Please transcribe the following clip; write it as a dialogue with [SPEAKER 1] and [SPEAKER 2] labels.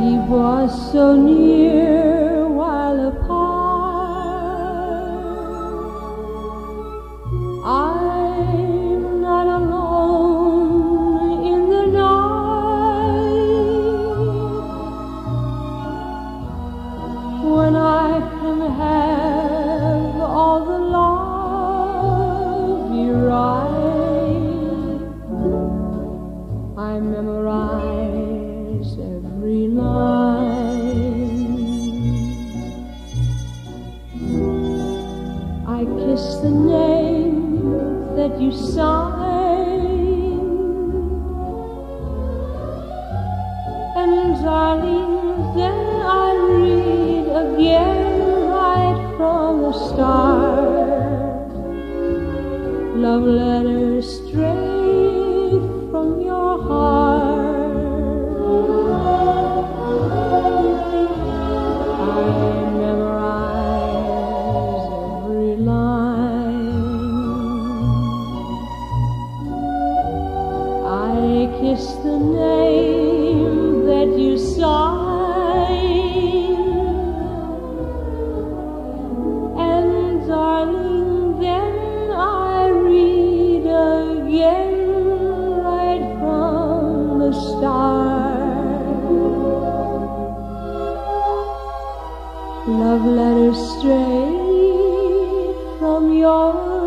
[SPEAKER 1] keep us so near while apart. I'm not alone in the night when I can have all the love you write. I memorize every line. I kiss the name that you sign, and darling, then I read again right from the start, love letters straight from your heart. I memorize every line. I kiss the name that you sign, and darling, then I read again right from the start, love letters straight from your